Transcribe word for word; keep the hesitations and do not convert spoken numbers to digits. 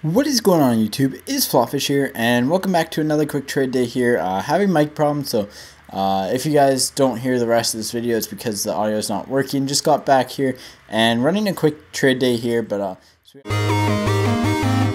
What is going on YouTube? It's FlopFish here, and welcome back to another quick trade day here. Uh, having mic problems, so uh, if you guys don't hear the rest of this video, it's because the audio is not working. Just got back here and running a quick trade day here, but uh, so